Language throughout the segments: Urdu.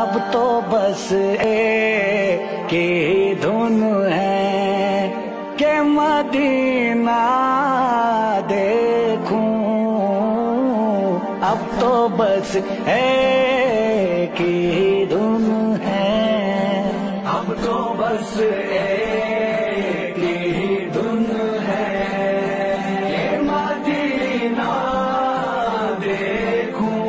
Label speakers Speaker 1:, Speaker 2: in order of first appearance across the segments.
Speaker 1: اب تو بس ایک ہی دھن ہے کہ مدینہ دیکھوں، اب تو بس ایک ہی دھن ہے، اب تو بس ایک ہی دھن ہے کہ مدینہ دیکھوں،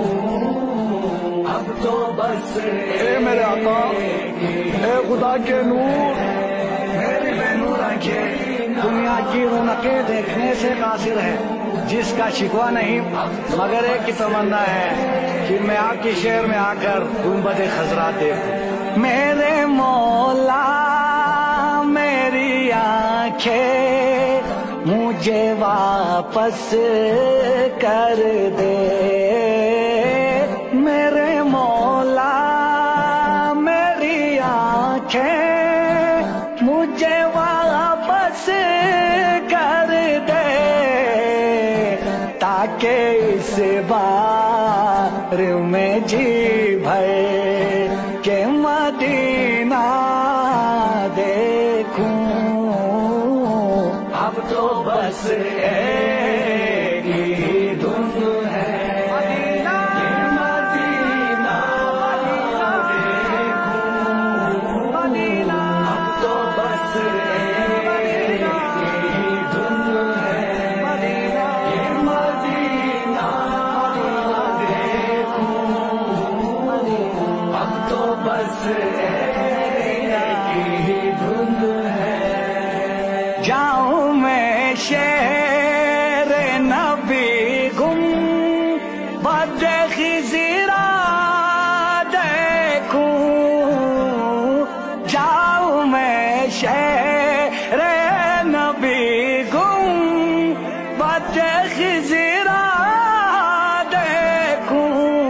Speaker 1: اب تو بس
Speaker 2: اے میرے آقا، اے خدا کے نور،
Speaker 1: میری بے نور آنکھیں دنیا کی رونقیں دیکھنے سے قاصر ہے، جس کا شکوہ نہیں مگر ایک کی تمنا ہے کہ میں آپ کی شہر میں آ کر گنبد خضرا دیکھوں۔ میرے مولا میری آنکھیں مجھے واپس کر دے، میرے مولا میری آنکھیں مجھے واپس کر دے، تاکہ اس بار میں جی بھر کے مدینہ دیکھوں، اب تو بس ایک ہی دھن ہے کہ مدینہ دیکھوں، اب تو بس ایک ہی دھن ہے کہ مدینہ دیکھوں، اب تو بس ایک ہی دھن ہے۔ جاؤں میں شہر نبی گم بد خضرا دیکھوں، جاؤں میں شہر نبی گم بد خضرا دیکھوں،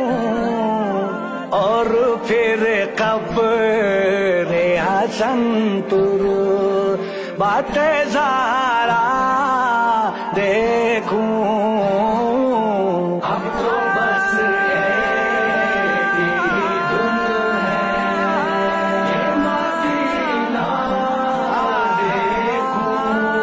Speaker 1: اور پھر قبر حسن پر بات زارا دیکھوں، اب تو بس ایک ہی دھن ہے کہ مدینہ دیکھوں،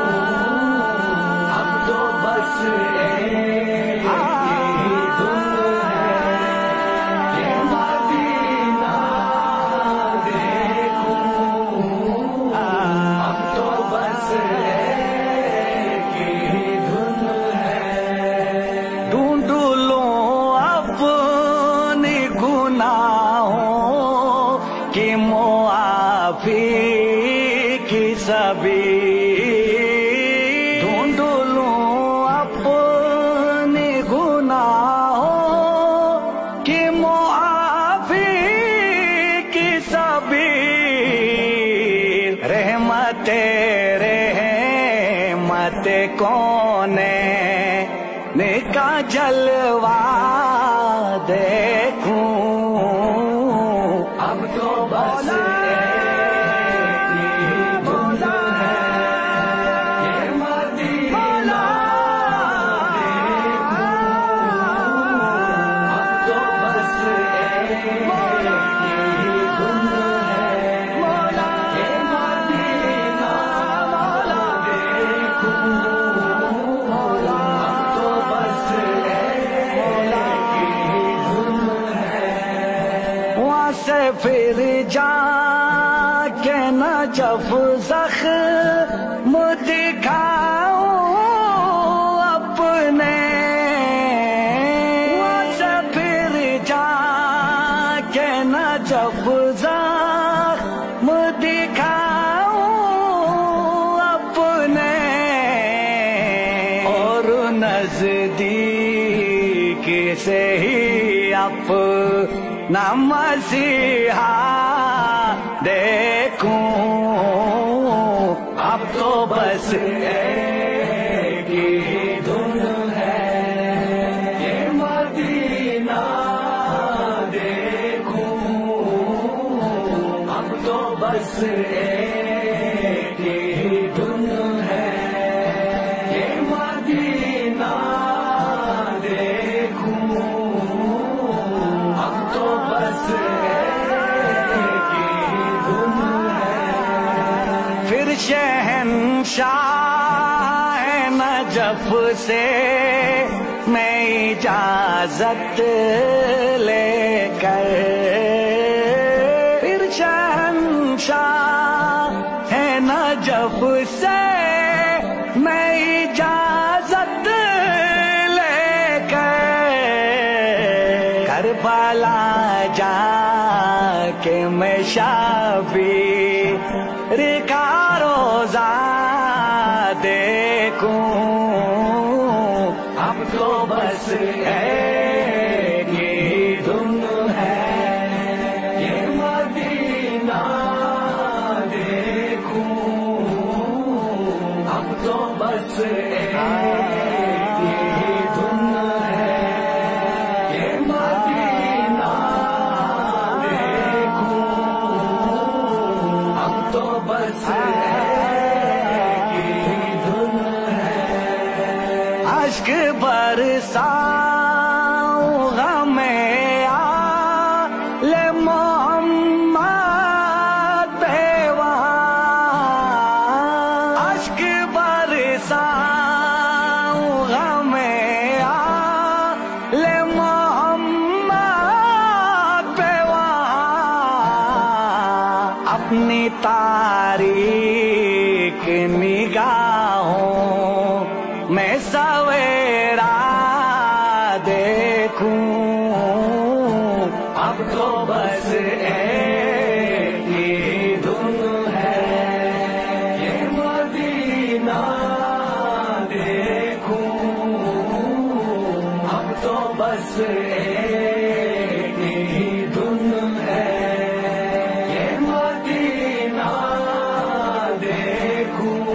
Speaker 1: اب تو بس ایک ہی دھن ہے کہ مدینہ دیکھوں، اب تو بس ایک ہی دھن ہے۔ ڈھونڈ لوں اپنی گناہوں کی معافی کی سبیل، ڈھونڈ لوں اپنی گناہوں کی معافی کی سبیل، رحمت کون کا جلوہ دیکھوں، اب تو بس ایک ہی دھن ہے کہ مدینہ دیکھوں، اب تو بس ایک ہی دھن ہے کہ مدینہ دیکھوں، سے پھر جا کے نجف زخم دکھاؤں اپنے، سے پھر جا کے نجف زخم دکھاؤں اپنے، اور نزدیک سے ہی اپنا مسیحا دیکھوں، اب تو بس ایک ہی دھن ہے کہ مدینہ دیکھوں، اب تو بس ایک ہی دھن ہے کہ مدینہ دیکھوں، اب تو بس شہنشاہ نجف سے میں اجازت لے کر، پھر شہنشاہ نجف سے میں اجازت لے کر کربلا جا کے میں شبیر کا روزہ دیکھوں، اب تو بس ایک ہی دھن ہے یہ مدینہ دیکھوں، اب تو بس ایک ہی دھن ہے یہ مدینہ دیکھوں، اب تو بس اشک برساؤں غم آل محمد پہ وہاں، اشک برساؤں غم آل محمد پہ وہاں، اپنی تاریک نگاہوں میں سویرا دیکھوں، اب تو بس ایک ہی دھن ہے یہ مدینہ دیکھوں، اب تو بس ایک ہی دھن ہے یہ مدینہ دیکھوں،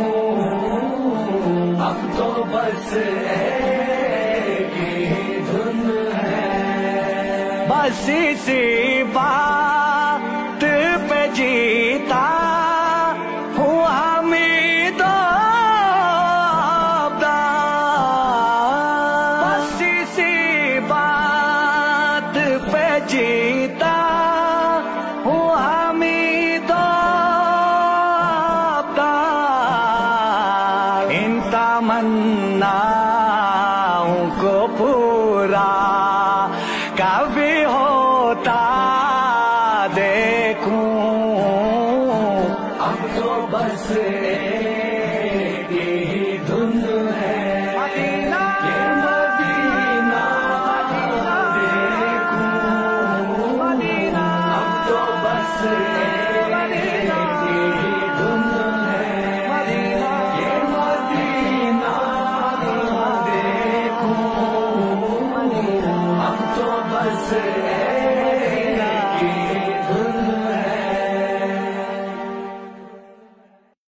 Speaker 1: اب تو بس ایک ہی دھن ہے، بس اسی بات پہ جیتا ہوں حمید و عبدال، بس اسی بات پہ جیتا ہوں حمید و عبدال، ان تمناؤں کو پورا کبھی ہوتا دیکھوں، اب تو بس